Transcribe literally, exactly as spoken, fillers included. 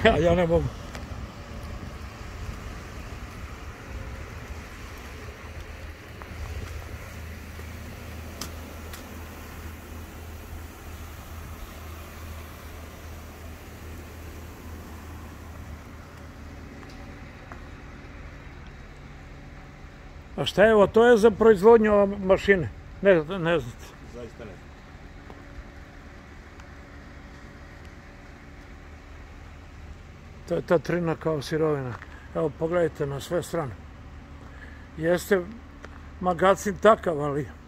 A ja ne mogu. A šta je ovo? To je za proizvodnju mašine? Ne, ne znate. Zaista ne. To je ta trina kao sirovina. Evo, pogledajte na sve strane. Jeste magacin takav, ali